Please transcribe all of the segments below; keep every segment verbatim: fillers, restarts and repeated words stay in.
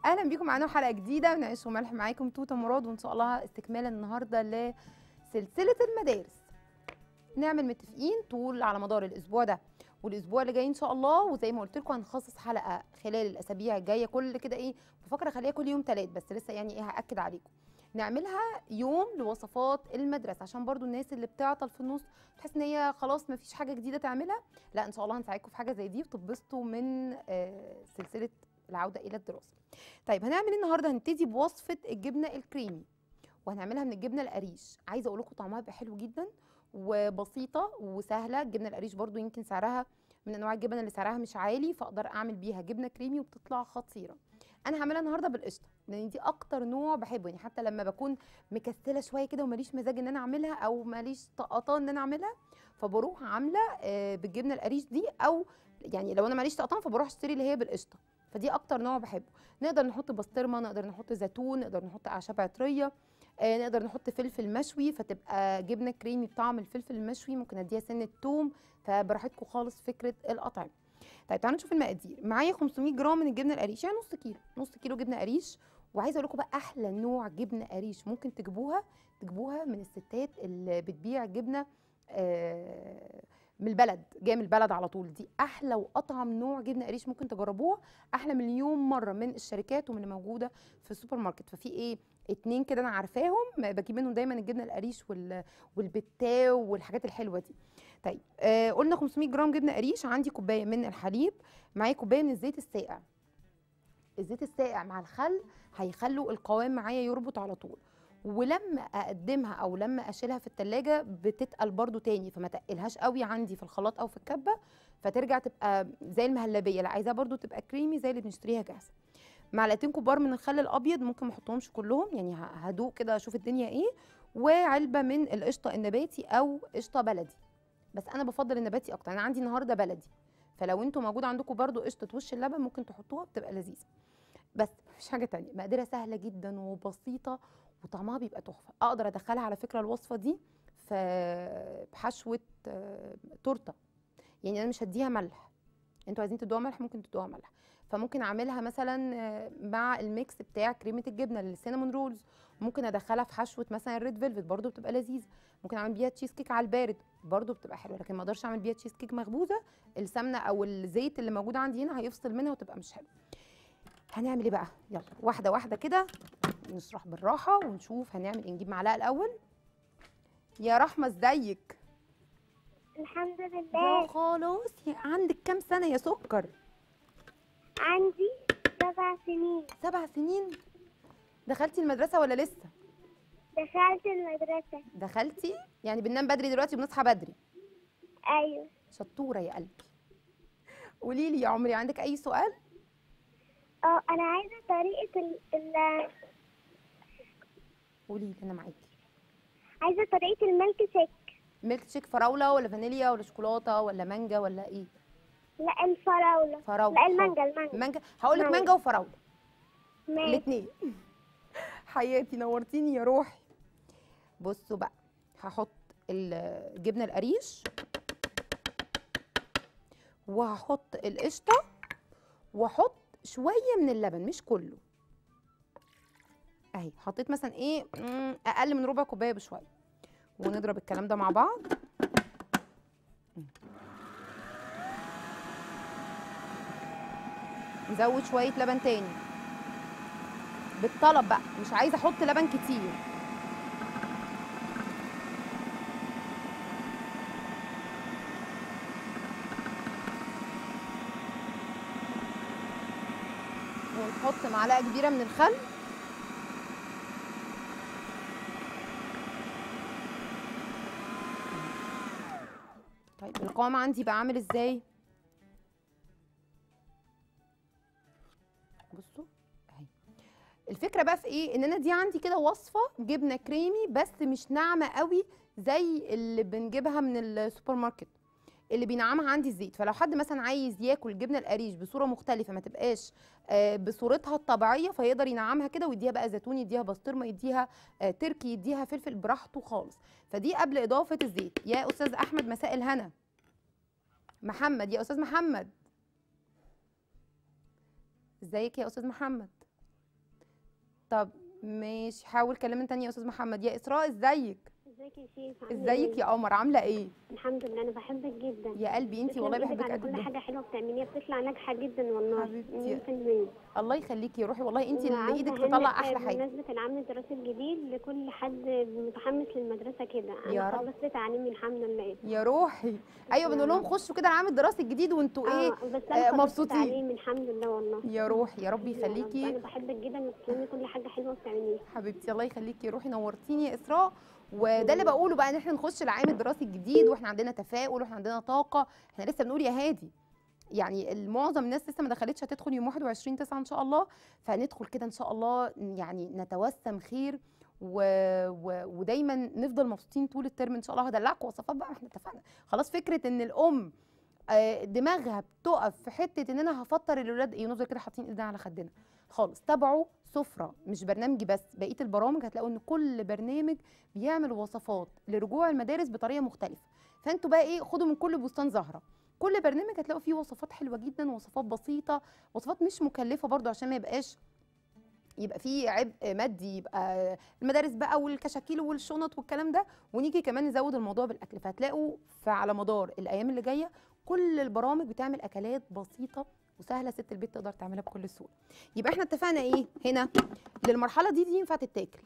اهلا بيكم معانا حلقه جديده من عيش وملح. معاكم توته مراد، وان شاء الله استكمالا النهارده لسلسله المدارس. نعمل متفقين طول على مدار الاسبوع ده والاسبوع اللي جاي ان شاء الله، وزي ما قلت لكم هنخصص حلقه خلال الاسابيع الجايه كل كده ايه، بفكر اخليها كل يوم ثلاث، بس لسه يعني ايه هاكد عليكم نعملها يوم لوصفات المدرسه، عشان برضو الناس اللي بتعطل في النص تحس ان هي خلاص ما فيش حاجه جديده تعملها. لا ان شاء الله هنساعدكم في حاجه زي دي وتبسطوا من آه سلسله العوده الى الدراسه. طيب هنعمل ايه النهارده؟ هنبتدي بوصفه الجبنه الكريمي، وهنعملها من الجبنه القريش. عايزه اقول لكم طعمها بيبقى حلو جدا وبسيطه وسهله. الجبنه القريش برضو يمكن سعرها من انواع الجبن اللي سعرها مش عالي، فاقدر اعمل بيها جبنه كريمي وبتطلع خطيره. انا هعملها النهارده بالقشطه لان دي اكتر نوع بحبه، يعني حتى لما بكون مكسله شويه كده وماليش مزاج ان انا اعملها او ماليش طقطان ان انا اعملها، فبروح عامله بالجبنه القريش دي، او يعني لو انا ماليش طقطان فبروح اشتري اللي هي بالقشطه. فدي اكتر نوع بحبه. نقدر نحط بسطرمه، نقدر نحط زيتون، نقدر نحط اعشاب عطريه، آه نقدر نحط فلفل مشوي فتبقى جبنه كريمي بطعم الفلفل المشوي. ممكن اديها سنه توم، فبراحتكم خالص فكره الاطعمه. طيب تعالوا نشوف المقادير. معايا خمسمية جرام من الجبنه القريش، يعني نص كيلو نص كيلو جبنه قريش. وعايزه اقول لكم بقى احلى نوع جبنه قريش ممكن تجيبوها تجيبوها من الستات اللي بتبيع جبنه آه من البلد، جايه من البلد على طول. دي احلى واطعم نوع جبنه قريش ممكن تجربوها، احلى مليون مره من الشركات ومن اللي موجوده في السوبر ماركت. ففي ايه اتنين كده انا عارفاهم بجيب منهم دايما الجبنه القريش والبتاو والحاجات الحلوه دي. طيب آه قلنا خمسمية جرام جبنه قريش. عندي كوبايه من الحليب، معايا كوبايه من الزيت الساقع. الزيت الساقع مع الخل هيخلوا القوام معايا يربط على طول، ولما اقدمها او لما اشيلها في التلاجة بتتقل برضو تاني، فما تقلهاش قوي عندي في الخلاط او في الكبه فترجع تبقى زي المهلبيه. لا عايزاها برضو تبقى كريمي زي اللي بنشتريها جاهزه. معلقتين كبار من الخل الابيض، ممكن ما احطهمش كلهم يعني هدوق كده اشوف الدنيا ايه. وعلبه من القشطه النباتي او قشطه بلدي، بس انا بفضل النباتي اكتر. انا عندي النهارده بلدي، فلو انتوا موجود عندكم برضو قشطه وش اللبن ممكن تحطوها بتبقى لذيذه. بس مفيش حاجه تانية. مقاديرها سهله جدا وبسيطه وطعمها بيبقى تحفه. اقدر ادخلها على فكره الوصفه دي في بحشوه تورته، يعني انا مش هديها ملح، انتوا عايزين تدوها ملح ممكن تدوها ملح. فممكن اعملها مثلا مع الميكس بتاع كريمه الجبنه السينامون رولز. ممكن ادخلها في حشوه مثلا الريد فيلفت برده بتبقى لذيذه. ممكن اعمل بيها تشيز كيك على البارد برده بتبقى حلوه، لكن ما اقدرش اعمل بيها تشيز كيك مخبوزه، السمنه او الزيت اللي موجود عندي هنا هيفصل منها وتبقى مش حلوه. هنعمل ايه بقى؟ يلا واحده واحده كده نشرح بالراحه ونشوف هنعمل ايه. نجيب معلقه الاول. يا رحمه ازيك؟ الحمد لله. يا خلاص، عندك كام سنه يا سكر؟ عندي سبع سنين. سبع سنين؟ دخلتي المدرسه ولا لسه؟ دخلت المدرسة. دخلتي؟ يعني بننام بدري دلوقتي وبنصحى بدري؟ ايوه. شطوره يا قلبي. قولي لي يا عمري، عندك اي سؤال؟ اه انا عايزه طريقه ال ال قولي لي انا معاكي. عايزه طريقه الميلك شيك. ميلك شيك فراوله ولا فانيليا ولا شوكولاته ولا مانجا ولا ايه؟ لا الفراوله. فراوله. لا المانجا المانجا مانجا. هقول لك مانجا وفراوله الاثنين. حياتي نورتيني يا روحي. بصوا بقى، هحط الجبنه القريش وهحط القشطه واحط شويه من اللبن مش كله. اهي حطيت مثلا ايه اقل من ربع كوبايه بشويه، ونضرب الكلام ده مع بعض. نزود شويه لبن تاني بالطلب بقى، مش عايزه احط لبن كتير. ونحط معلقه كبيره من الخل. طيب القوام عندي بقى عامل ازاي؟ بصوا اهي. الفكره بقى في ايه؟ ان انا دي عندي كده وصفه جبنه كريمي بس مش ناعمه قوي زي اللي بنجيبها من السوبر ماركت، اللي بينعمها عندي الزيت. فلو حد مثلا عايز ياكل الجبنه القريش بصوره مختلفه ما تبقاش آه بصورتها الطبيعيه، فيقدر ينعمها كده ويديها بقى زيتون، يديها بسطرمه، يديها آه تركي، يديها فلفل براحته خالص. فدي قبل اضافه الزيت. يا استاذ احمد مساء الهنا. محمد، يا استاذ محمد ازيك يا استاذ محمد؟ طب ماشي، حاول كلمة تانية يا استاذ محمد. يا اسراء ازيك؟ ازيك يا شيف؟ عامله ازيك ايه؟ يا قمر، عامله ايه؟ الحمد لله، انا بحبك جدا. يا قلبي انتي تسلم والله ايدك بحبك على قد كل الدنيا. حاجه حلوه بتعمليها، بتطلع ناجحه جدا والله. حبيبتي مية في المية. الله يخليكي يا روحي، والله انتي اللي وعاوزه ايدك تطلع اهنئ احلى حاجه. بمناسبه العام الدراسي الجديد لكل حد متحمس للمدرسه كده. انا يا رب خلصت تعليمي الحمد لله. يا روحي. ايوه بنقول يا لهم رب. خشوا كده العام الدراسي الجديد وانتوا ايه، اه بس انا آه خلصت مبسوطين. تعليمي الحمد لله والله. يا روحي يا رب يا رب، يخليكي. انا بحبك جدا وتسلمي كل حاجه حلوه بتعمليها. حبيبتي الله يخليكي يا روحي، نورتيني يا اسراء. وده اللي مم. بقوله بقى، ان احنا نخش العام الدراسي الجديد واحنا عندنا تفاؤل واحنا عندنا طاقه. احنا لسه بنقول يا هادي، يعني معظم الناس لسه ما دخلتش، هتدخل يوم واحد وعشرين تسعة ان شاء الله. فندخل كده ان شاء الله، يعني نتوسم خير و... و... ودايما نفضل مبسوطين طول الترم ان شاء الله. هدلعكم وصفات بقى، احنا اتفقنا خلاص. فكره ان الام آه، دماغها بتقف في حته ان انا هفطر الاولاد ايه، نفضل كده حاطين ايدنا على خدنا خالص. تابعوا سفره، مش برنامجي بس، بقيه البرامج هتلاقوا ان كل برنامج بيعمل وصفات لرجوع المدارس بطريقه مختلفه. فانتوا بقى ايه، خدوا من كل بستان زهره. كل برنامج هتلاقوا فيه وصفات حلوه جدا، وصفات بسيطه، وصفات مش مكلفه برضو، عشان ما يبقاش يبقى فيه عبء مادي، يبقى المدارس بقى والكشاكيل والشنط والكلام ده، ونيجي كمان نزود الموضوع بالاكل. فهتلاقوا على مدار الايام اللي جايه كل البرامج بتعمل اكلات بسيطه وسهله، ست البيت تقدر تعملها بكل سهوله. يبقى احنا اتفقنا ايه هنا، للمرحله دي دي ينفع تتاكل.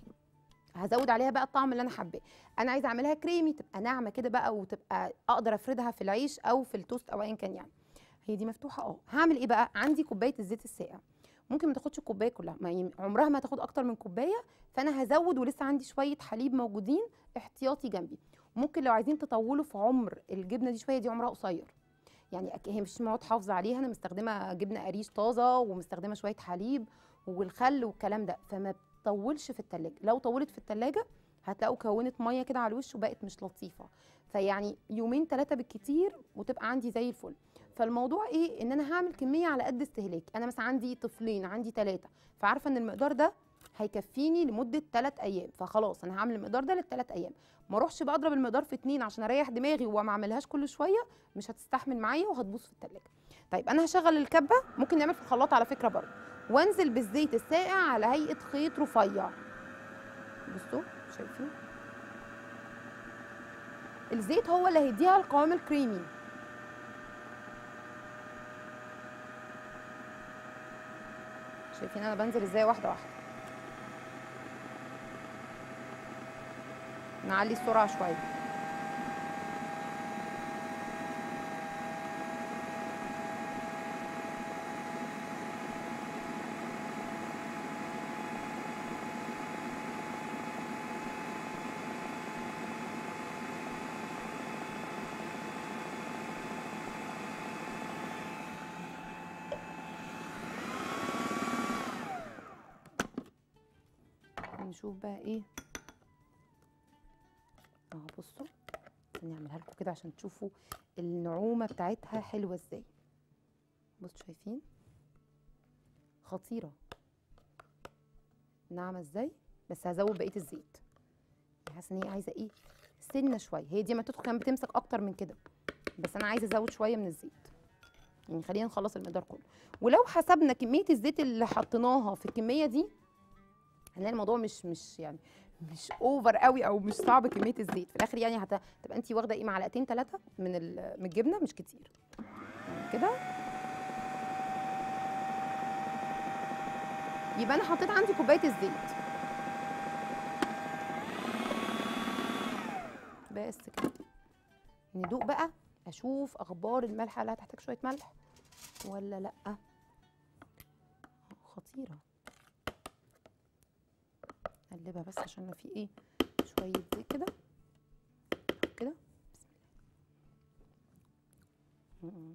هزود عليها بقى الطعم اللي انا حباه. انا عايزه اعملها كريمي، تبقى ناعمه كده بقى، وتبقى اقدر افردها في العيش او في التوست او ايا كان. يعني هي دي مفتوحه اه. هعمل ايه بقى؟ عندي كوبايه الزيت الساقع، ممكن ما تاخدش الكوبايه كلها، ما ي- عمرها ما تاخد اكتر من كوبايه. فانا هزود، ولسه عندي شويه حليب موجودين احتياطي جنبي. ممكن لو عايزين تطولوا في عمر الجبنه دي شويه، دي عمرها قصير يعني، أك- هي مش مواد حافظه عليها. انا مستخدمه جبنه قريش طازه، ومستخدمه شويه حليب والخل والكلام ده، فما تطولش في التلاجة. لو طولت في التلاجة هتلاقوا كونت ميه كده على الوش وبقت مش لطيفه. فيعني يومين ثلاثه بالكتير وتبقى عندي زي الفل. فالموضوع ايه، ان انا هعمل كميه على قد استهلاكي. انا مثلا عندي طفلين، عندي ثلاثه، فعارفه ان المقدار ده هيكفيني لمده ثلاث ايام. فخلاص انا هعمل المقدار ده للثلاث ايام، ما اروحش بقى اضرب المقدار في اتنين عشان اريح دماغي وما اعملهاش كل شويه، مش هتستحمل معايا وهتبوظ في التلاجة. طيب انا هشغل الكبه، ممكن نعمل في الخلاط على فكره برضه، وانزل بالزيت الساقع على هيئه خيط رفيع. بصوا شايفين الزيت هو اللي هيديها القوام الكريمي. شايفين انا بنزل ازاي واحده واحده. نعلي السرعه شويه. نشوف بقى ايه اهو. بصوا نعملها لكم كده عشان تشوفوا النعومه بتاعتها حلوه ازاي. بصوا شايفين خطيره ناعمه ازاي. بس هزود بقيه الزيت، حاسه ان هي عايزه ايه، سنه شويه. هي دي ما تدخل كان بتمسك اكتر من كده، بس انا عايزه ازود شويه من الزيت. يعني خلينا نخلص المقدار كله. ولو حسبنا كميه الزيت اللي حطيناها في الكميه دي، هنلاقي الموضوع مش مش يعني مش اوفر قوي، او مش صعب كميه الزيت في الاخر. يعني هتبقى انت واخده ايه، معلقتين ثلاثه من من الجبنه، مش كتير يعني كده. يبقى انا حطيت عندي كوبايه الزيت بس كده. ندوق بقى، اشوف اخبار الملح، هل هتحتاج شويه ملح ولا لا. خطيره. نقلبها بس عشان ما في ايه شويه زيت كده كده. بسم الله.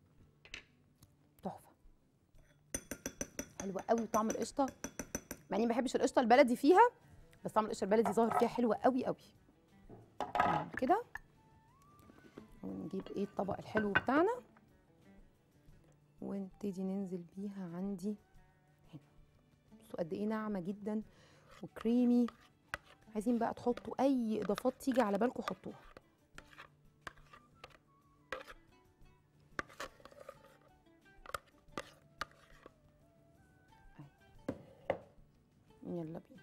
تحفه، حلوه قوي. طعم القشطه، مع اني ما بحبش القشطه البلدي فيها، بس طعم القشطه البلدي ظاهر فيها حلوه قوي قوي. نعمل كده ونجيب ايه الطبق الحلو بتاعنا، ونبتدي ننزل بيها عندي هنا. بصوا قد ايه ناعمه جدا وكريمي. عايزين بقى تحطوا اي اضافات تيجي على بالكم حطوها. يلا بينا.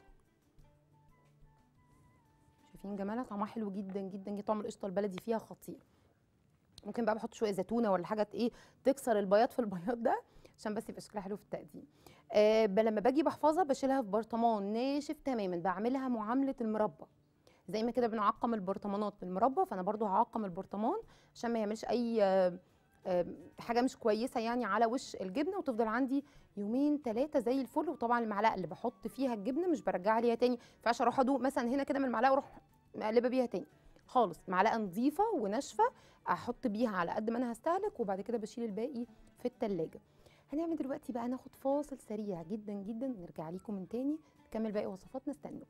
شايفين جمالها؟ طعمها حلو جدا جدا جدا. طعم القشطه البلدي فيها خطير. ممكن بقى بحط شويه زيتونه ولا حاجه ايه تكسر البياض في البياض ده عشان بس يبقى شكلها حلو في التقديم. آه لما باجي بحفظها بشيلها في برطمان ناشف تماما، بعملها معامله المربى. زي ما كده بنعقم البرطمانات بالمربى، فانا برضو هعقم البرطمان عشان ما يعملش اي آه آه حاجه مش كويسه يعني على وش الجبنه، وتفضل عندي يومين ثلاثه زي الفل. وطبعا المعلقه اللي بحط فيها الجبنه مش برجعها ليها تاني، ما ينفعش اروح ادوق مثلا هنا كده من المعلقه واروح مقلبه بيها تاني خالص. معلقه نظيفه وناشفه احط بيها على قد ما انا هستهلك، وبعد كده بشيل الباقي في التلاجة. هنعمل دلوقتي بقى ناخد فاصل سريع جدا جدا، نرجع لكم من تاني نكمل باقي وصفاتنا. استنوا.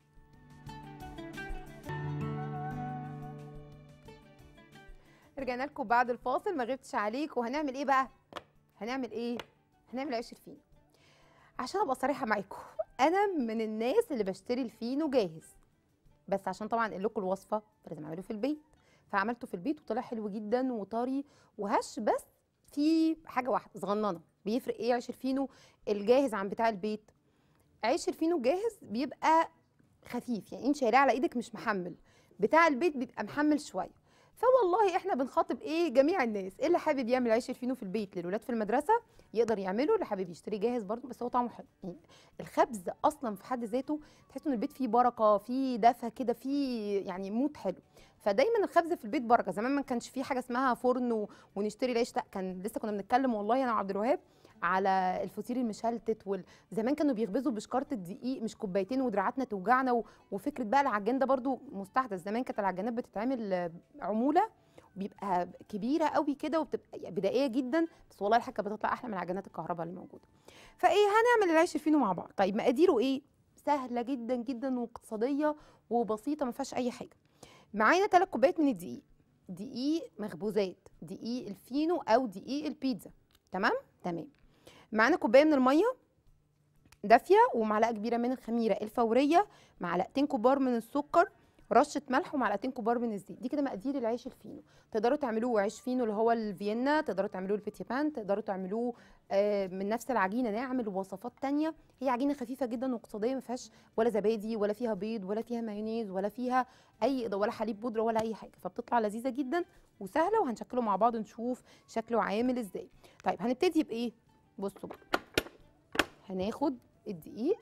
رجعنا لكم بعد الفاصل، ما غبتش عليك. وهنعمل ايه بقى؟ هنعمل ايه؟ هنعمل عيش الفينو. عشان ابقى صريحه معاكم، انا من الناس اللي بشتري الفينو جاهز، بس عشان طبعا اقول لكم الوصفه فلازم اعمله في البيت. فعملته في البيت وطلع حلو جدا وطري وهش. بس في حاجه واحده صغننه بيفرق ايه عيش الفينو الجاهز عن بتاع البيت. عيش الفينو الجاهز بيبقى خفيف، يعني انت شايلاه على ايدك مش محمل. بتاع البيت بيبقى محمل شويه. فوالله احنا بنخاطب ايه جميع الناس، اللي حابب يعمل عيش الفينو في البيت للولاد في المدرسه يقدر يعمله، اللي حابب يشتري جاهز برضه بس هو طعمه حلو. يعني الخبز اصلا في حد ذاته تحس ان البيت فيه بركه، فيه دفى كده، فيه يعني مود حلو. فدايما الخبز في البيت بركه. زمان ما كانش فيه حاجه اسمها فرن ونشتري العيش، لا كان لسه كنا بنتكلم والله انا وعبد الوهاب على الفطير المشلتت. وزمان كانوا بيخبزوا بشكاره الدقيق مش كوبايتين ودراعاتنا توجعنا و... وفكره بقى العجان ده برضو مستحدث. زمان كانت العجانات بتتعمل عموله بيبقى كبيره قوي كده وبتبقى بدائيه جدا، بس والله الحاجه بتطلع احلى من عجانات الكهرباء اللي موجوده. فايه هنعمل العيش الفينو مع بعض. طيب مقاديره ايه؟ سهله جدا جدا واقتصاديه وبسيطه ما فيهاش اي حاجه. معانا ثلاث كوبايات من الدقيق، دقيق مخبوزات، دقيق الفينو او دقيق البيتزا. تمام تمام. معانا كوبايه من الميه دافيه، ومعلقه كبيره من الخميره الفوريه، معلقتين كبار من السكر، رشه ملح، ومعلقتين كبار من الزيت. دي كده مقادير العيش الفينو. تقدروا تعملوه عيش فينو اللي هو الفيينا، تقدروا تعملوه البيتي بان، تقدروا تعملوه آه من نفس العجينه نعمل وصفات تانية. هي عجينه خفيفه جدا واقتصاديه، ما فيهاش ولا زبادي ولا فيها بيض ولا فيها مايونيز ولا فيها اي ولا حليب بودره ولا اي حاجه، فبتطلع لذيذه جدا وسهله. وهنشكله مع بعض نشوف شكله عامل ازاي. طيب هنبتدي بايه؟ بصوا بقى، هناخد الدقيق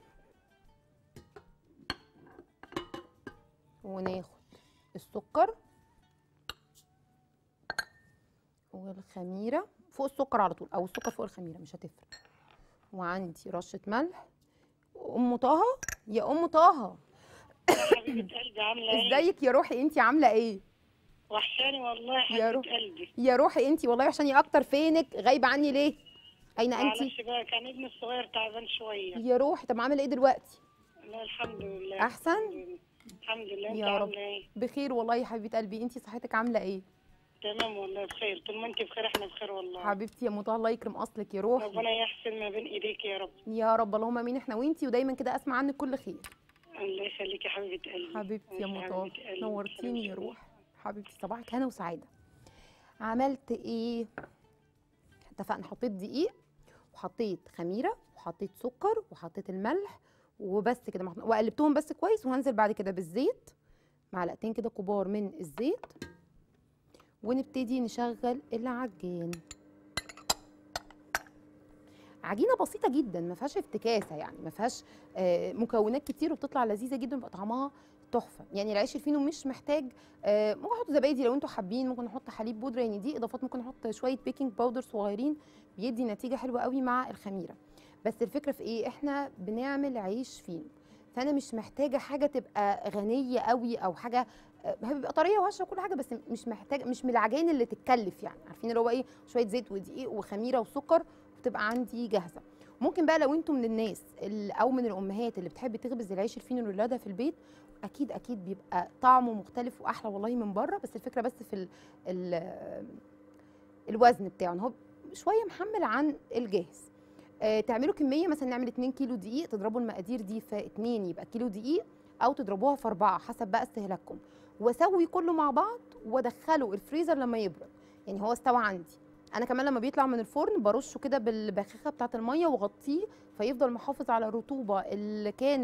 وناخد السكر والخميره فوق السكر على طول، او السكر فوق الخميره مش هتفرق. وعندي رشه ملح. ام طه، يا ام طه حبيبه قلبي عامله ايه؟ ازيك يا روحي؟ انت عامله ايه؟ وحشاني والله يا حبيبه روح قلبي. يا روحي انت والله وحشاني اكتر. فينك غايبه عني ليه؟ اين انت؟ معلش بقى كان ابني الصغير تعبان شويه. يا روحي طب عامله ايه دلوقتي؟ لا الحمد لله احسن الحمد لله. انت يا رب. عامله ايه؟ بخير والله يا حبيبه قلبي. انت صحتك عامله ايه؟ تمام والله بخير. طول ما انت بخير احنا بخير والله. حبيبتي يا مطه الله يكرم اصلك يا روحي. ربنا يحسن ما بين ايديك يا رب. يا رب اللهم امين. احنا وانتي ودايما كده اسمع عنك كل خير. الله يخليكي يا حبيبه قلبي. حبيبتي يا ماشي مطه حبيبة قلبي. نورتيني يا حبيبتي. روح. حبيبتي صباحك هنا وسعاده. عملت ايه؟ اتفقنا حطيت دقيق وحطيت خميره وحطيت سكر وحطيت الملح وبس كده، وقلبتهم بس كويس. وهنزل بعد كده بالزيت، معلقتين كده كبار من الزيت، ونبتدي نشغل العجين. عجينه بسيطه جدا ما فيهاش افتكاسه، يعني ما فيهاش آه مكونات كتير وبتطلع لذيذه جدا وبيبقى طعمها تحفه. يعني العيش الفينو مش محتاج آه ممكن نحط زبادي لو انتوا حابين، ممكن نحط حليب بودره، يعني دي اضافات. ممكن نحط شويه بيكنج باودر صغيرين بيدي نتيجه حلوه قوي مع الخميره. بس الفكره في ايه؟ احنا بنعمل عيش فينو، فانا مش محتاجه حاجه تبقى غنيه قوي او حاجه آه بيبقى طريه وهشه وكل حاجه، بس مش محتاجه، مش من العجائن اللي تتكلف. يعني عارفين اللي هو ايه، شويه زيت ودقيق وخميره وسكر بتبقى عندي جاهزه. ممكن بقى لو انتم من الناس او من الامهات اللي بتحب تخبز العيش الفينو لاولادها في البيت، اكيد اكيد بيبقى طعمه مختلف واحلى والله من بره. بس الفكره بس في ال ال الوزن بتاعه ان هو شويه محمل عن الجاهز. آه تعملوا كميه مثلا، نعمل اتنين كيلو دقيق، تضربوا المقادير دي في اتنين يبقى كيلو دقيق، او تضربوها في اربعه حسب بقى استهلاككم. واسوي كله مع بعض وادخله الفريزر لما يبرد. يعني هو استوى عندي، انا كمان لما بيطلع من الفرن برشه كده بالبخاخه بتاعه الميه واغطيه فيفضل محافظ على الرطوبه اللي كانت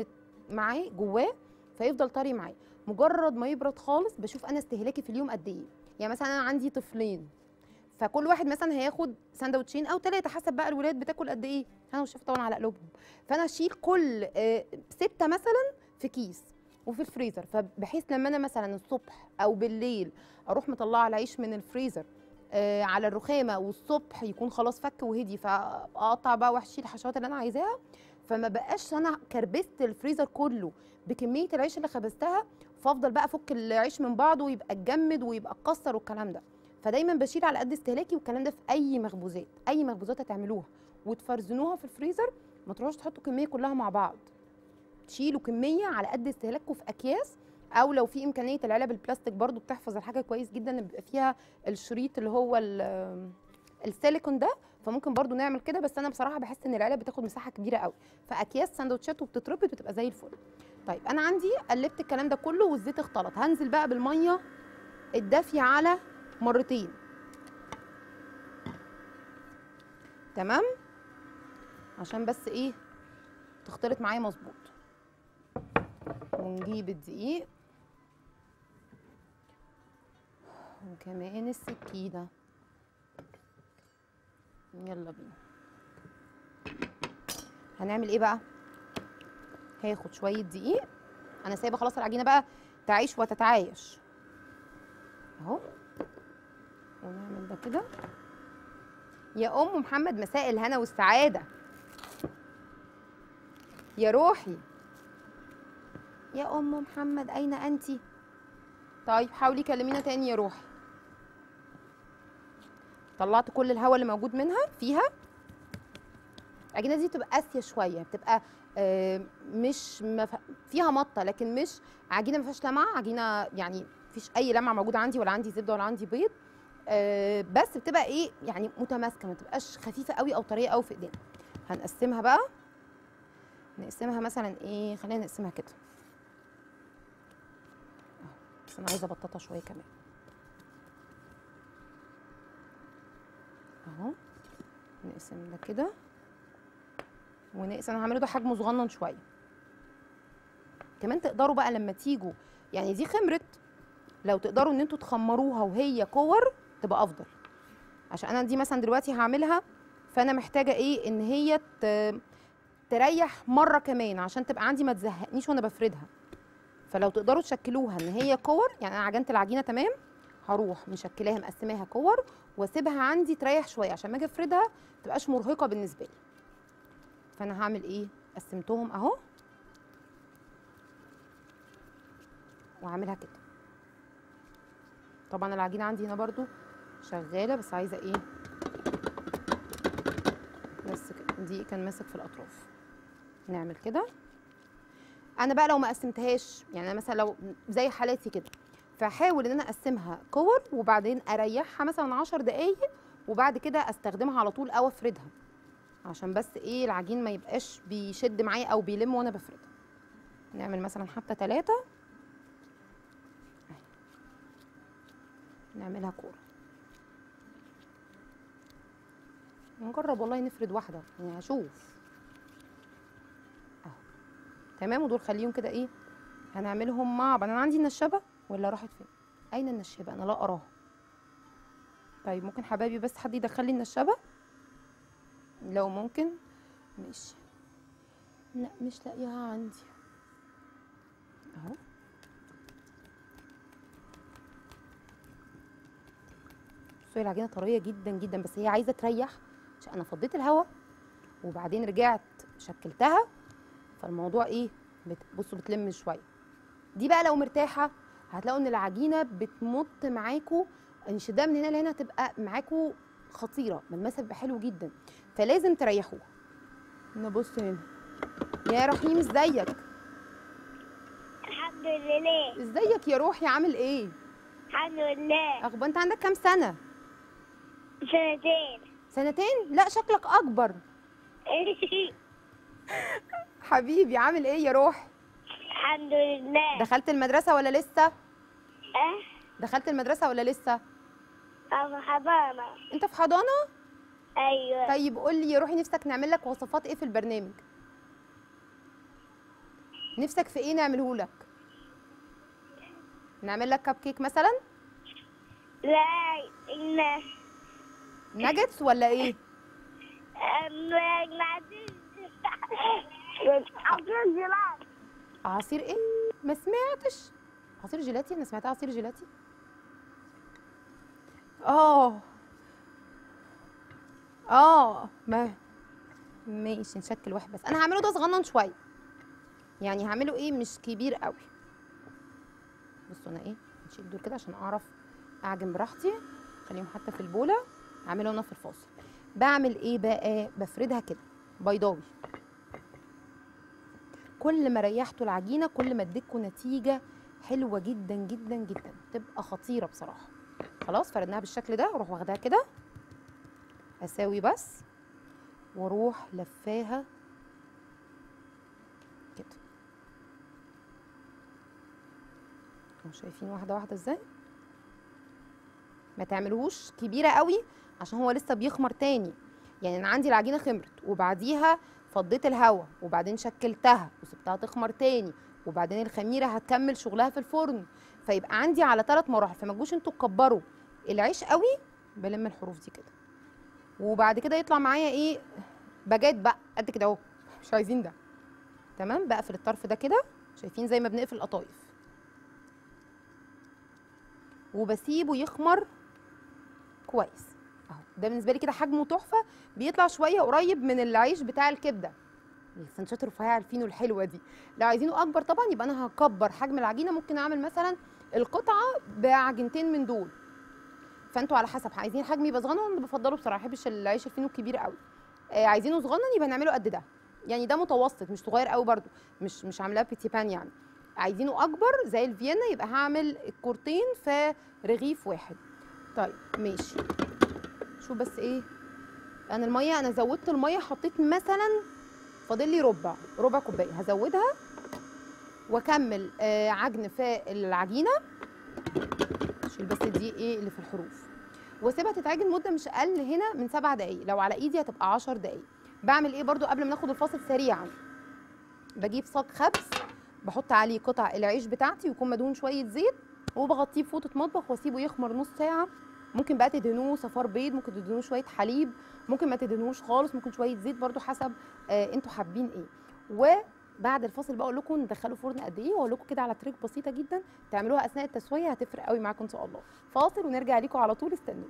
معاه جواه فيفضل طري معاه. مجرد ما يبرد خالص بشوف انا استهلاكي في اليوم قد ايه. يعني مثلا انا عندي طفلين، فكل واحد مثلا هياخد سندوتشين او ثلاثه حسب بقى الولاد بتاكل قد ايه، انا والشيف طبعا على قلوبهم. فانا اشيل كل آه، سته مثلا في كيس وفي الفريزر، فبحيث لما انا مثلا الصبح او بالليل اروح مطلعه العيش من الفريزر آه على الرخامه، والصبح يكون خلاص فك وهدي، فاقطع بقى واشيل الحشوات اللي انا عايزاها، فما بقاش انا كربست الفريزر كله بكميه العيش اللي خبزتها، فافضل بقى افك العيش من بعضه ويبقى اتجمد ويبقى اتكسر والكلام ده. فدايما بشيل على قد استهلاكي، والكلام ده في اي مخبوزات، اي مخبوزات هتعملوها وتفرزنوها في الفريزر ما تروحوش تحطوا كميه كلها مع بعض، تشيلوا كميه على قد استهلاككم في اكياس، او لو في امكانيه العلب البلاستيك برضو بتحفظ الحاجه كويس جدا، بيبقى فيها الشريط اللي هو السيليكون ده، فممكن برضو نعمل كده. بس انا بصراحه بحس ان العلب بتاخد مساحه كبيره قوي، فاكياس سندوتشات وبتتربط بتبقى زي الفل. طيب انا عندي قلبت الكلام ده كله والزيت اختلط، هنزل بقى بالميه الدافيه على مرتين، تمام، عشان بس ايه تختلط معايا مظبوط. ونجيب الدقيق وكمان السكينه، يلا بينا. هنعمل ايه بقى؟ هاخد شويه دقيق، انا سايبه خلاص العجينه بقى تعيش وتتعايش اهو، ونعمل ده كده. يا ام محمد مساء الهنا والسعاده، يا روحي يا ام محمد اين انت؟ طيب حاولي كلمينا تاني يا روحي. طلعت كل الهواء اللي موجود منها فيها. العجينه دي بتبقى قاسيه شويه، بتبقى آه مش مف... فيها مطه، لكن مش عجينه ما فيهاش لمعه، عجينه يعني مفيش اي لمعه موجوده عندي، ولا عندي زبده ولا عندي بيض، آه بس بتبقى ايه يعني متماسكه، ما تبقاش خفيفه قوي او طريه قوي في ايدينا. هنقسمها بقى، نقسمها مثلا ايه، خلينا نقسمها كده بس انا عايزه ابططها شويه كمان اهو. نقسم ده كده ونقسم، انا هعمله ده حجمه صغنن شويه. كمان تقدروا بقى لما تيجوا، يعني دي خمرت، لو تقدروا ان انتوا تخمروها وهي كور تبقى افضل، عشان انا دي مثلا دلوقتي هعملها، فانا محتاجه ايه ان هي تريح مره كمان عشان تبقى عندي ما تزهقنيش وانا بفردها. فلو تقدروا تشكلوها ان هي كور، يعني انا عجنت العجينه تمام، هروح مشكلاها مقسماها كور واسيبها عندي تريح شويه عشان ما اجي افردها ما تبقاش مرهقه بالنسبه لي. فانا هعمل ايه، قسمتهم اهو وهعملها كده. طبعا العجينه عندي هنا برضو شغاله، بس عايزه ايه بس كده، دي كان ماسك في الاطراف. نعمل كده. انا بقى لو ما قسمتهاش، يعني انا مثلا لو زي حالاتي كده، فحاول ان انا اقسمها كور وبعدين اريحها مثلا عشر دقايق، وبعد كده استخدمها على طول او افردها، عشان بس ايه العجين ما يبقاش بيشد معايا او بيلم وانا بفردها. نعمل مثلا حتى ثلاثة، نعملها كورة، نجرب والله نفرد واحدة يعني هشوف اهو تمام. ودول خليهم كده ايه، هنعملهم مع بعض. انا عندي النشابة ولا راحت فين؟ اين النشابة؟ انا لا اراها. طيب ممكن حبايبي بس حد يدخل لي النشابة لو ممكن. ماشي، لا مش لاقيها عندي اهو. بصوا العجينه طريه جدا جدا، بس هي عايزه تريح عشان انا فضيت الهواء وبعدين رجعت شكلتها، فالموضوع ايه بت... بصوا بتلم شويه. دي بقى لو مرتاحه هتلاقوا ان العجينه بتمط معاكوا، انشدها من هنا لهنا تبقى معاكوا خطيره، ملمسها بيبقى حلو جدا، فلازم تريحوها. نبص هنا. يا رحيم ازيك؟ الحمد لله. ازيك يا روحي، عامل ايه؟ الحمد لله. اخبار انت عندك كام سنه؟ سنتين. سنتين؟ لا شكلك اكبر. حبيبي عامل ايه يا روحي؟ الحمد لله. دخلت المدرسه ولا لسه؟ اه دخلت المدرسه ولا لسه؟ أنا حضانة. انت في حضانه؟ ايوه. طيب قول لي يا روحي، نفسك نعمل لك وصفات ايه في البرنامج؟ نفسك في ايه نعمله لك؟ نعمل لك كب كيك مثلا؟ لا إن ناجتس ولا ايه؟ عصير جيلاتي. عصير ايه؟ ما سمعتش. عصير جيلاتي؟ انا سمعتها عصير جيلاتي. اه اه ما ماشي، نشكل واحد بس. انا هعمله ده صغنن شويه، يعني هعمله ايه مش كبير قوي. بصوا انا ايه، نشيل دول كده عشان اعرف اعجن براحتي. خليهم حتى في البوله، هعمله هنا في الفاصل. بعمل ايه بقى؟ بفردها كده بيضاوي. كل ما ريحتوا العجينه كل ما اديتكم نتيجه حلوه جدا جدا جدا، تبقى خطيره بصراحه. خلاص فردناها بالشكل ده، اروح واخداها كده اساوي بس، واروح لفاها كده. اهو شايفين واحده واحده ازاي؟ ما تعملوهوش كبيره قوي عشان هو لسه بيخمر تاني. يعني انا عندي العجينه خمرت وبعديها فضيت الهواء وبعدين شكلتها وسبتها تخمر تاني وبعدين الخميره هتكمل شغلها في الفرن، فيبقى عندي على ثلاث مراحل. فما تجوش انتوا تكبروا العيش قوي. بلم الحروف دي كده وبعد كده يطلع معايا ايه؟ باجيت بقى قد كده اهو، مش عايزين ده. تمام، بقفل الطرف ده كده، شايفين زي ما بنقفل القطايف، وبسيبه يخمر كويس اهو. ده بالنسبه لي كده حجمه تحفه، بيطلع شويه قريب من العيش بتاع الكبده، السندوتشات الرفيعه الفينو الحلوه دي. لو عايزينه اكبر طبعا يبقى انا هكبر حجم العجينه، ممكن اعمل مثلا القطعه بعجينتين من دول. فانتوا على حسب، عايزين حجم يبقى صغنن، انا بفضله بصراحه، ما بحبش العيش الفينو الكبير قوي. آه عايزينه صغنن يبقى نعمله قد ده، يعني ده متوسط مش صغير قوي برده، مش مش عاملاه بيتي بان يعني. عايزينه اكبر زي الفيينا يبقى هعمل الكورتين في رغيف واحد. طيب ماشي. شو بس ايه، انا الميه انا زودت الميه، حطيت مثلا فاضل لي ربع ربع كوبايه، هزودها واكمل آه عجن في العجينه. اشيل بس دي ايه اللي في الحروف، واسيبها تتعجن مده مش اقل هنا من سبع دقائق، لو على ايدي هتبقى عشر دقائق. بعمل ايه برضو قبل ما ناخد الفاصل سريعا؟ بجيب صاج خبز، بحط عليه قطع العيش بتاعتي ويكون مدهون شويه زيت، وبغطيه بفوطه مطبخ واسيبه يخمر نص ساعه. ممكن بقى تدهنوه صفار بيض، ممكن تدهنوه شويه حليب، ممكن ما تدهنوش خالص، ممكن شويه زيت برضو حسب آه انتوا حابين ايه. وبعد الفاصل بقى اقول لكم ندخله فرن قد ايه، واقول لكم كده على تريك بسيطه جدا تعملوها اثناء التسويه هتفرق قوي معاكم ان شاء الله. فاصل ونرجع لكم على طول، استنوا.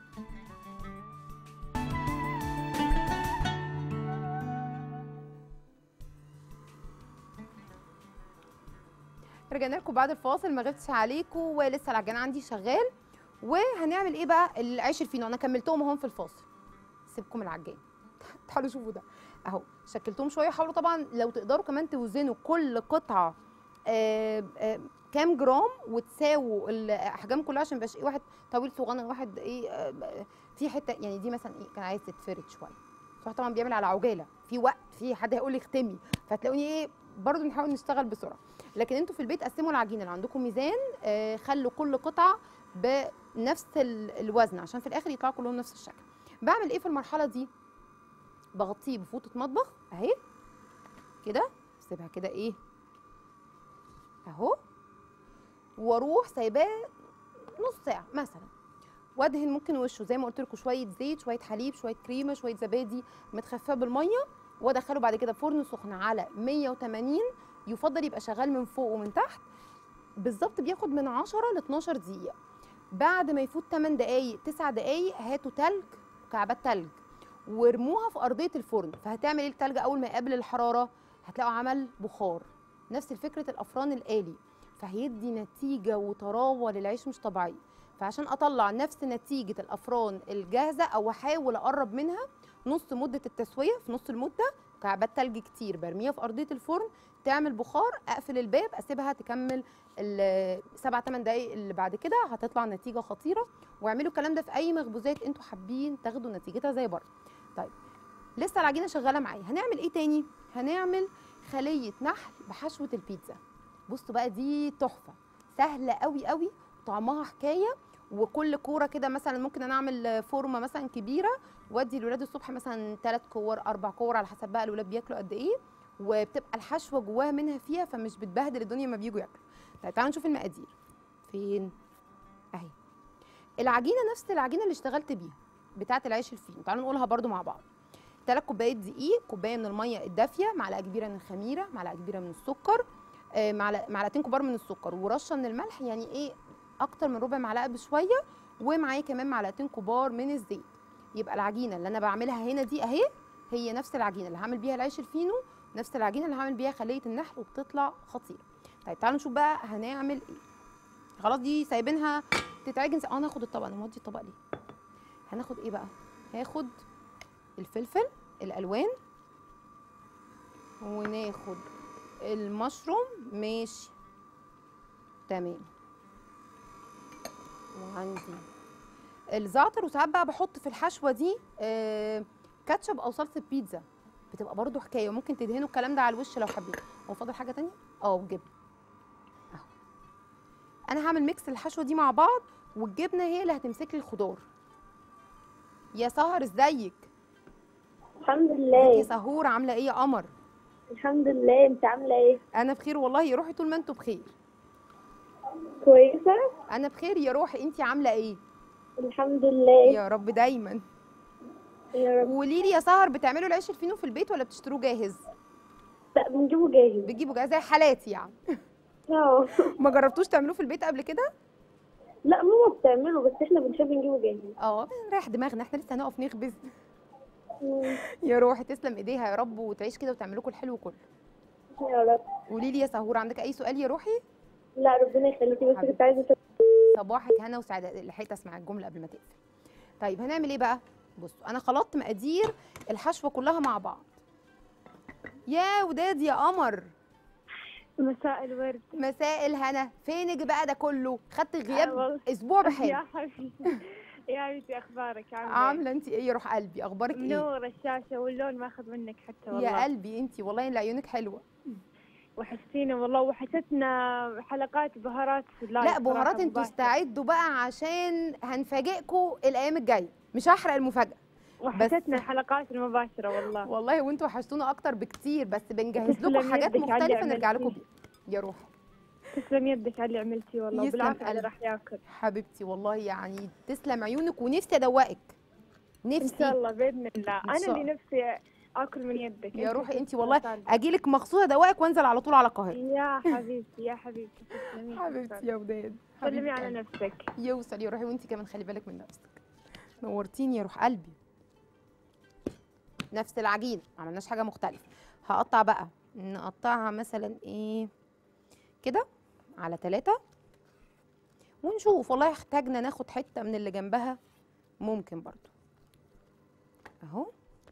رجعنا لكم بعد الفاصل، ما غبتش عليكم ولسه العجان عندي شغال. وهنعمل ايه بقى؟ العيش الفينو انا كملتهم اهم في الفاصل، سيبكم العجان. تعالوا شوفوا ده اهو، شكلتهم شويه. حاولوا طبعا لو تقدروا كمان توزنوا كل قطعه آآ آآ كام جرام وتساووا الاحجام كلها، عشان ميبقاش ايه واحد طويل صغنن واحد ايه في حته. يعني دي مثلا ايه كان عايز تتفرد شويه، صح؟ طبعا بيعمل على عجاله، في وقت في حد هيقول لي اختمي، فهتلاقوني ايه برضو بنحاول نشتغل بسرعه. لكن انتوا في البيت قسموا العجينه، اللي عندكم ميزان آه خلوا كل قطعه بنفس الوزن عشان في الاخر يطلعوا كلهم نفس الشكل. بعمل ايه في المرحله دي؟ بغطيه بفوطه مطبخ اهي كده، سيبها كده ايه اهو، واروح سايباه نص ساعه مثلا، وادهن ممكن وشه زي ما قلت لكم شويه زيت، شويه حليب، شويه كريمه، شويه زبادي متخفاه بالميه، وادخله بعد كده فرن سخن على مية وتمانين. يفضل يبقى شغال من فوق ومن تحت بالظبط، بياخد من عشرة ل اتناشر دقيقه. بعد ما يفوت تمن دقايق تسع دقايق هاتوا تلج، مكعبات تلج، وارموها في ارضيه الفرن. فهتعمل ايه التلج اول ما يقابل الحراره؟ هتلاقوا عمل بخار، نفس فكره الافران الآلي، فهيدي نتيجه وطراوه للعيش مش طبيعيه. فعشان اطلع نفس نتيجه الافران الجاهزه او احاول اقرب منها نص مده التسويه، في نص المده مكعبات تلج كتير برميها في ارضيه الفرن تعمل بخار، اقفل الباب اسيبها تكمل السبع ثمان دقايق اللي بعد كده هتطلع نتيجه خطيره. واعملوا الكلام ده في اي مخبوزات انتوا حابين تاخدوا نتيجتها زي بره. طيب لسه العجينه شغاله معايا، هنعمل ايه تاني؟ هنعمل خليه نحل بحشوه البيتزا. بصوا بقى دي تحفه سهله قوي قوي، طعمها حكايه. وكل كوره كده مثلا ممكن انا اعمل فورمه مثلا كبيره وادي الولاد الصبح مثلا ثلاث كور اربع كور على حسب بقى الولاد بياكلوا قد ايه، وبتبقى الحشوه جواها منها فيها، فمش بتبهدل الدنيا ما بيجوا ياكلوا. طيب تعالوا نشوف المقادير فين اهي. العجينه نفس العجينه اللي اشتغلت بيها بتاعه العيش الفينو، تعالوا نقولها برده مع بعض. ثلاث كوبايات دقيق، كوبايه من الميه الدافيه، معلقه كبيره من الخميره، معلقه كبيره من السكر، آه معلقتين كبار من السكر، ورشه من الملح، يعني ايه اكتر من ربع معلقه بشويه، ومعايا كمان معلقتين كبار من الزيت. يبقى العجينه اللي انا بعملها هنا دي اهي هي نفس العجينه اللي هعمل بيها العيش الفينو، نفس العجينه اللي هعمل بيها خليه النحل، وبتطلع خطيره. طيب تعالوا نشوف بقى هنعمل ايه. خلاص دي سايبينها تتعجن. اه ناخد الطبق، انا مودي الطبق ليه؟ هناخد ايه بقى؟ هاخد الفلفل الالوان، وناخد المشروم، ماشي تمام، وعندي الزعتر، وساعات بقى بحط في الحشوه دي آه كاتشب او صلصه بيتزا، بتبقى برضو حكايه، وممكن تدهنوا الكلام ده على الوش لو حابين. هو فاضل حاجه تانية؟ اه وجبنه اهو. انا هعمل ميكس الحشوه دي مع بعض، والجبنه هي اللي هتمسك لي الخضار. يا سهر ازيك؟ الحمد ازيك لله. يا سهور، عامله ايه يا قمر؟ الحمد لله، انت عامله ايه؟ انا بخير والله يا روحي، طول ما انتوا بخير. كويسه. انا بخير يا روحي، انتي عامله ايه؟ الحمد لله. يا رب دايما. يا رب. قولي لي يا سهر، بتعملوا العيش الفينو في البيت ولا بتشتروه جاهز؟ لا بنجيبه جاهز. بتجيبوا جاهز زي حالاتي يعني؟ اه. ما جربتوش تعملوه في البيت قبل كده؟ لا ماما بتعمله، بس احنا بنحب نجيبه جاهز. اه بنريح دماغنا، احنا لسه هنقف نخبز. مم. يا روحي تسلم ايديها يا رب، وتعيش كده وتعمل لكم الحلو كله. يا رب. قولي لي يا سهور، عندك اي سؤال يا روحي؟ لا ربنا يخليكي، بس حبيبتي. كنت عايزه أسأل. صباحك هنا وسعاده، لحقت اسمع الجمله قبل ما تقفل. طيب هنعمل ايه بقى؟ بصوا انا خلطت مقادير الحشوه كلها مع بعض. يا وداد يا قمر، مساء الورد. مساء الهنا، فينك بقى ده كله؟ خدت آه غياب والله. اسبوع بحال. يا حبيبتي يا حبيبتي، اخبارك عامله عامله انت ايه يا روح قلبي؟ اخبارك ايه؟ ايه؟ منور الشاشه واللون ماخذ منك حتى والله. يا قلبي انت والله اللي عيونك حلوه. وحشتينا والله، وحشتنا حلقات بهارات في اللايف. لا بهارات انتوا استعدوا بقى عشان هنفاجئكم الايام الجايه، مش هحرق المفاجاه. وحشتنا الحلقات المباشره والله. والله وانتوا وحشتونا اكتر بكتير، بس بنجهز تسلم لكم حاجات يدك على اللي مختلفه نرجع لكم عملتيه. بيها يا روحي. تسلم يدك على اللي عملتيه والله، يسلم وبالعافيه قلبي. اللي راح ياكل. حبيبتي والله يعني تسلم عيونك، ونفسي ادوقك نفسي ان شاء الله باذن الله. إن انا شاء اللي نفسي اكل من يدك يا انت روحي. انت تسلمي والله قلبي. اجيلك مخصوص ادوقك وانزل على طول على القاهره. يا حبيبتي يا حبيبتي تسلمي. حبيبتي يا وداد، سلمي حبيبتي على قلبي. نفسك. يوصل يا روحي، وانت كمان خلي بالك من نفسك. نورتيني يا روح قلبي. نفس العجينه، ما عملناش حاجه مختلفه. هقطع بقى، نقطعها مثلا ايه كده على ثلاثة، ونشوف والله احتاجنا ناخد حته من اللي جنبها ممكن برضو اهو.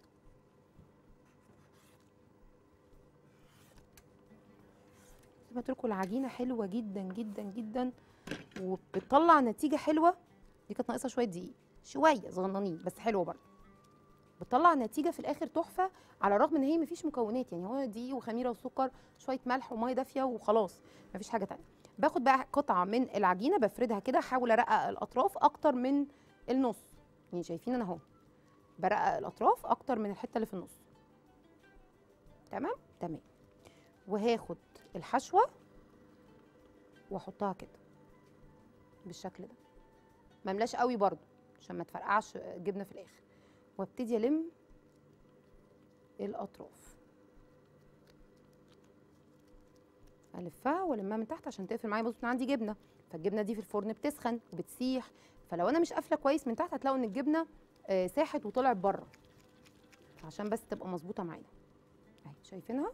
زي ما قلت لكم العجينه حلوه جدا جدا جدا، وبتطلع نتيجه حلوه. دي كانت ناقصه شويه دقيق، شويه صغننين بس حلوه برضو، بتطلع نتيجه في الاخر تحفه، على الرغم ان هي مفيش مكونات، يعني هو دقيق وخميره وسكر شويه ملح وميه دافيه وخلاص، مفيش حاجه تانية. باخد بقى قطعه من العجينه بفردها كده، احاول ارقق الاطراف اكتر من النص، يعني شايفين انا اهو برقق الاطراف اكتر من الحته اللي في النص. تمام تمام. وهاخد الحشوه واحطها كده بالشكل ده، مملاش قوي برضو عشان ما تفرقعش جبنه في الاخر، وابتدي الم الاطراف، الفها والمها من تحت عشان تقفل معايا. بصوا عندي جبنه، فالجبنه دي في الفرن بتسخن وبتسيح، فلو انا مش قافله كويس من تحت هتلاقوا ان الجبنه آه ساحت وطلعت بره، عشان بس تبقى مظبوطه معانا اهي. شايفينها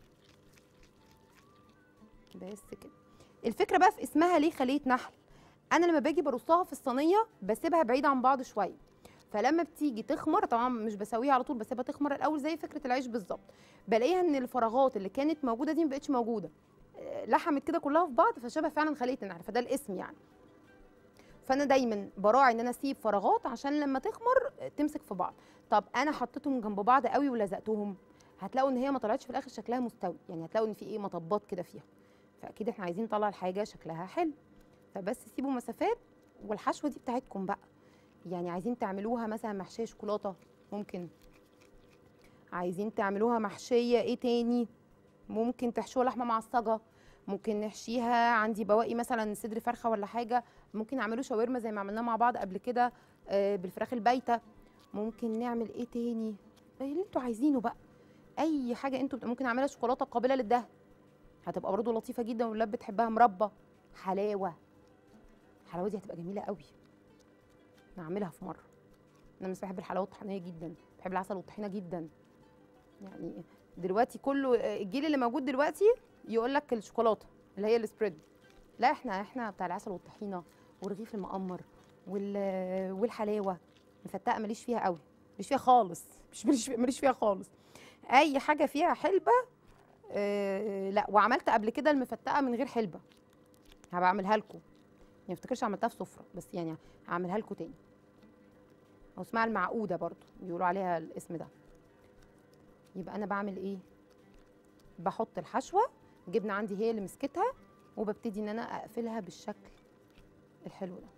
بس كده. الفكره بقى في اسمها ليه خليه نحل. انا لما باجي برصها في الصينيه بسيبها بعيد عن بعض شويه، فلما بتيجي تخمر، طبعا مش بسويها على طول، بسيبها تخمر الاول زي فكره العيش بالظبط، بلاقيها ان الفراغات اللي كانت موجوده دي مبقتش موجوده، لحمت كده كلها في بعض، فشبه فعلا خليه النحل، فده الاسم يعني. فانا دايما براعي ان انا اسيب فراغات عشان لما تخمر تمسك في بعض. طب انا حطيتهم جنب بعض قوي ولزقتهم، هتلاقوا ان هي ما طلعتش في الاخر شكلها مستوي، يعني هتلاقوا ان في ايه مطبات كده فيها، فاكيد احنا عايزين نطلع الحاجه شكلها حلو، فبس سيبوا مسافات. والحشوه دي بتاعتكم بقى، يعني عايزين تعملوها مثلا محشيه شوكولاته ممكن، عايزين تعملوها محشيه ايه تاني، ممكن تحشوها لحمه معصجه، ممكن نحشيها، عندي بواقي مثلا صدر فرخه ولا حاجه، ممكن اعمله شاورما زي ما عملناه مع بعض قبل كده آه، بالفراخ البايته. ممكن نعمل ايه تاني اللي انتوا عايزينه بقى، اي حاجه انتوا بت- ممكن اعملها شوكولاته قابله للدهن، هتبقى برضه لطيفه جدا والولاد بتحبها. مربى، حلاوه، الحلاوه دي هتبقى جميله قوي، نعملها في مره. انا مش بحب الحلاوه الطحينيه جدا، بحب العسل والطحينه جدا. يعني دلوقتي كله الجيل اللي موجود دلوقتي يقول لك الشوكولاته اللي هي السبريد، لا احنا احنا بتاع العسل والطحينه والرغيف المقمر وال والحلاوه. مفتقه ماليش فيها قوي، ماليش فيها خالص، مش ماليش ماليش فيها خالص. اي حاجه فيها حلبه آه لا. وعملت قبل كده المفتقه من غير حلبه، هبقى اعملها لكم، ما افتكرش عملتها في سفره، بس يعني هعملها لكم تاني. او اسمها المعقوده برضو بيقولوا عليها الاسم ده. يبقى انا بعمل ايه؟ بحط الحشوه، الجبنه عندي هي اللي مسكتها، وببتدي ان انا اقفلها بالشكل الحلو ده.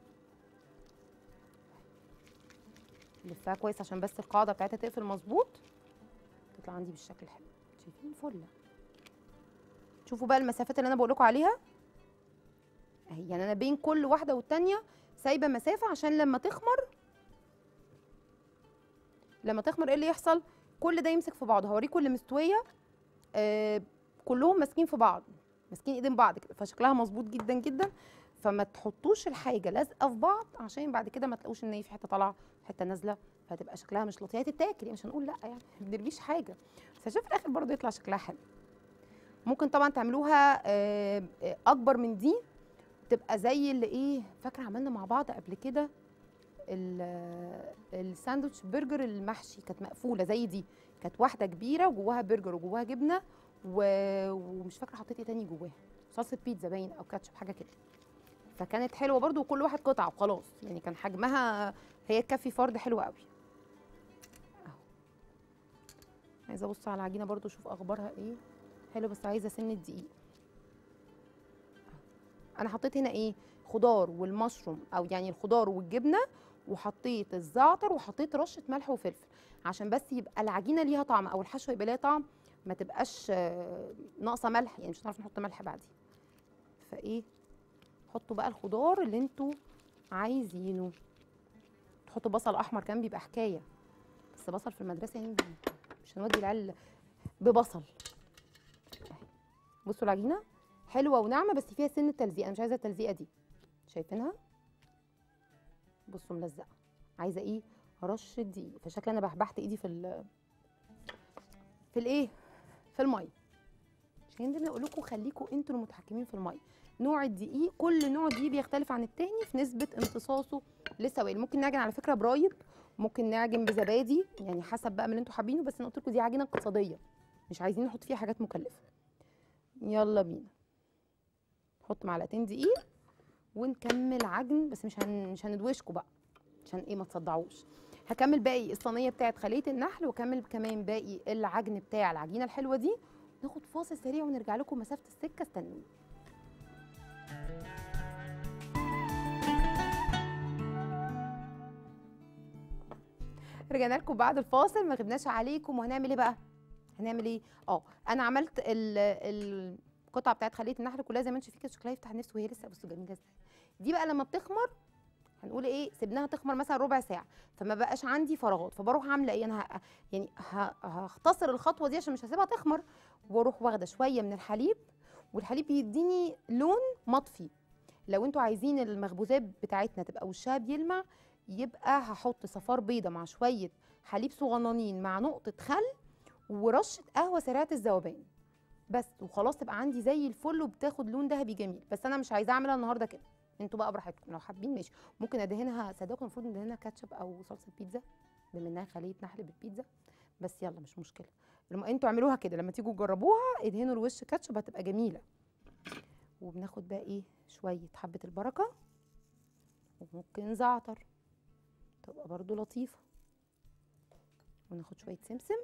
لفها كويس عشان بس القاعده بتاعتها تقفل مظبوط، تطلع عندي بالشكل الحلو. شايفين فله؟ شوفوا بقى المسافات اللي انا بقول لكم عليها اهي، يعني انا بين كل واحده والتانيه سايبه مسافه عشان لما تخمر، لما تخمر ايه اللي يحصل؟ كل ده يمسك في بعضه. هوريكم اللي مستويه آه كلهم ماسكين في بعض، ماسكين ايدين بعض كده، فشكلها مظبوط جدا جدا. فما تحطوش الحاجه لازقه في بعض عشان بعد كده ما تلاقوش ان هي في حته طالعه حته نازله، فهتبقى شكلها مش لطيف. تتاكل يعني، مش هنقول لا يعني ما بنرميش حاجه، بس عشان في الاخر برضو يطلع شكلها حلو. ممكن طبعا تعملوها آه اكبر من دي، تبقى زي اللي ايه، فاكره عملنا مع بعض قبل كده الساندوتش برجر المحشي، كانت مقفوله زي دي، كانت واحده كبيره وجواها برجر وجواها جبنه و... ومش فاكره حطيت ايه تاني جواها، صلصه بيتزا باين او كاتشب حاجه كده، فكانت حلوه برضو، وكل واحد قطعه وخلاص يعني، كان حجمها هي تكفي فرد حلو قوي. اهو عايزه ابص على العجينه برضو اشوف اخبارها ايه. حلو بس عايزه سنه دقيق. انا حطيت هنا ايه، خضار والمشروم، او يعني الخضار والجبنه، وحطيت الزعتر، وحطيت رشه ملح وفلفل عشان بس يبقى العجينه ليها طعم، او الحشوه يبقى ليها طعم، ما تبقاش ناقصه ملح، يعني مش هنعرف نحط ملح بعدين. فايه، حطوا بقى الخضار اللي انتوا عايزينه. تحطوا بصل احمر كمان بيبقى حكايه، بس بصل في المدرسه يعني مش هنودي العيال ببصل. بصوا العجينه حلوه وناعمه بس فيها سن تلزيقه، انا مش عايزه التلزيقه دي، شايفينها؟ بصوا ملزقه، عايزه ايه، رشه دقيق. فشكل انا بحبحت ايدي في ال في الايه، في الميه. عشان كده اقول لكم خليكم انتوا المتحكمين في الميه. نوع الدقيق، كل نوع دقيق بيختلف عن التاني في نسبه امتصاصه للسوائل. ممكن نعجن على فكره برايب، ممكن نعجن بزبادي، يعني حسب بقى من اللي انتوا حابينه، بس انا قلت لكم دي عجينه اقتصاديه، مش عايزين نحط فيها حاجات مكلفه. يلا بينا نحط معلقتين دقيق ونكمل عجن، بس مش هن... مش هندوشكوا بقى عشان ايه ما تصدعوش. هكمل باقي الصينيه بتاعت خليه النحل، وكمل كمان باقي العجن بتاع العجينه الحلوه دي. ناخد فاصل سريع ونرجع لكم مسافه السكه، استنوني. رجعنا لكم بعد الفاصل، ما غبناش عليكم. وهنعمل ايه بقى؟ هنعمل ايه؟ اه انا عملت ال ال القطعه بتاعت خليه النحل كلها زي ما انتم شايفين كده، شكلها يفتح النفس وهي لسه بصوا جميله ازاي. دي بقى لما بتخمر هنقول ايه، سيبناها تخمر مثلا ربع ساعه، فما بقاش عندي فراغات، فبروح عامله ايه، انا ه... يعني ه... هختصر الخطوه دي عشان مش هسيبها تخمر، واروح واخده شويه من الحليب، والحليب بيديني لون مطفي. لو انتوا عايزين المخبوزات بتاعتنا تبقى وشها بيلمع، يبقى هحط صفار بيضه مع شويه حليب صغننين مع نقطه خل ورشه قهوه سريعه الذوبان بس، وخلاص تبقى عندي زي الفل وبتاخد لون ذهبي جميل. بس انا مش عايزه اعملها النهارده كده، انتوا بقى براحتكم، لو حابين ماشي. ممكن ادهنها صدقوا، المفروض ندهنها كاتشب او صلصه بيتزا بما انها خليه نحل بالبيتزا، بس يلا مش مشكله. لما انتوا اعملوها كده، لما تيجوا تجربوها ادهنوا الوش كاتشب هتبقى جميله. وبناخد بقى ايه، شويه حبه البركه، وممكن زعتر تبقى برضو لطيفه، وناخد شويه سمسم،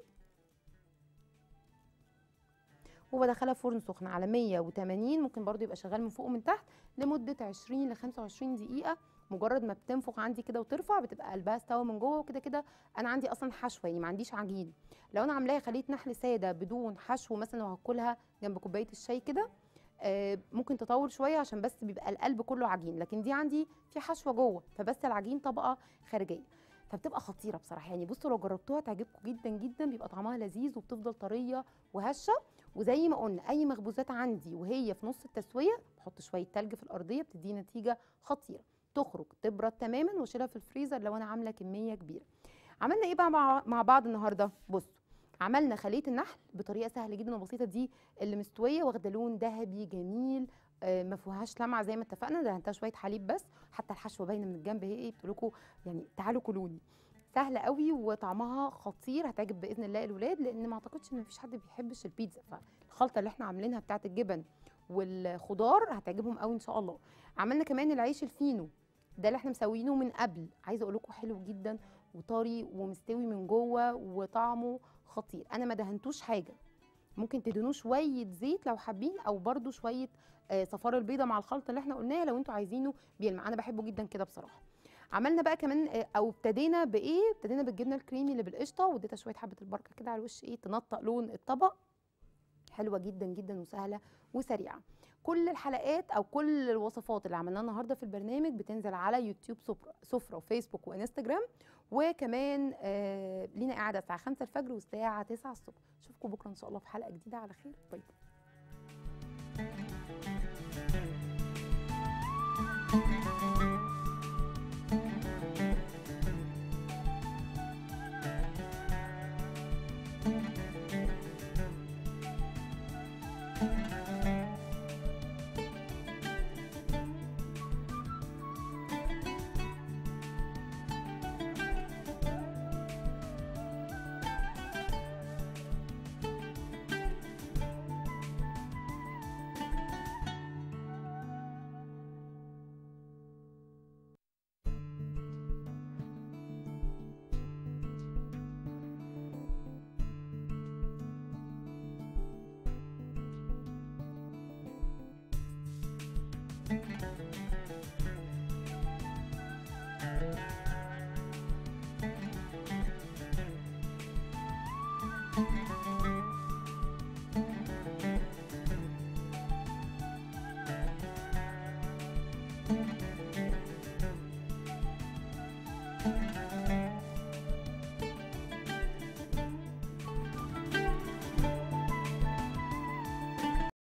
وبدخلها فرن سخن على مية وتمانين، ممكن برضو يبقى شغال من فوق ومن تحت لمده عشرين ل خمسة وعشرين دقيقه، مجرد ما بتنفخ عندي كده وترفع بتبقى قلبها استوى من جوه، وكده كده انا عندي اصلا حشوه يعني ما عنديش عجين. لو انا عاملاها خليه نحل ساده بدون حشو مثلا وهاكلها جنب كوبايه الشاي كده، آه ممكن تطول شويه عشان بس بيبقى القلب كله عجين، لكن دي عندي في حشوه جوه فبس العجين طبقه خارجيه، فبتبقى خطيره بصراحه. يعني بصوا لو جربتوها تعجبكم جدا جدا، بيبقى طعمها لذيذ وبتفضل طريه وهشه. وزي ما قلنا اي مخبوزات عندي وهي في نص التسويه بحط شويه تلج في الارضيه بتدي نتيجه خطيره. تخرج تبرد تماما واشيلها في الفريزر لو انا عامله كميه كبيره. عملنا ايه بقى مع مع بعض النهارده؟ بصوا عملنا خليه النحل بطريقه سهله جدا وبسيطه، دي اللي مستويه واخده لون ذهبي جميل، آه ما فيهاش لمعه زي ما اتفقنا، دهنتها شويه حليب بس، حتى الحشوه باينه من الجنب هي ايه، بتقول لكم يعني تعالوا كلوني. سهله قوي وطعمها خطير، هتعجب باذن الله الولاد، لان ما اعتقدش ان مفيش حد بيحبش البيتزا، فالخلطه اللي احنا عاملينها بتاعه الجبن والخضار هتعجبهم قوي ان شاء الله. عملنا كمان العيش الفينو ده اللي احنا مسوينه من قبل، عايزه اقول لكم حلو جدا وطري ومستوي من جوه وطعمه خطير. انا ما دهنتوش حاجه، ممكن تدهنوه شويه زيت لو حابين، او برده شويه آه صفار البيضه مع الخلطه اللي احنا قلناها لو انتوا عايزينه بيلمع، انا بحبه جدا كده بصراحه. عملنا بقى كمان آه او ابتدينا بايه، ابتدينا بالجبنه الكريمي اللي بالقشطه، واديتها شويه حبه البركه كده على الوش ايه تنطق لون الطبق. حلوه جدا جدا وسهله وسريعه. كل الحلقات او كل الوصفات اللي عملناها النهارده في البرنامج بتنزل على يوتيوب سفره وفيسبوك وانستجرام، وكمان آه لينا قاعده الساعه خمسة الفجر والساعه تسعة الصبح. اشوفكم بكره ان شاء الله في حلقه جديده على خير. باي باي.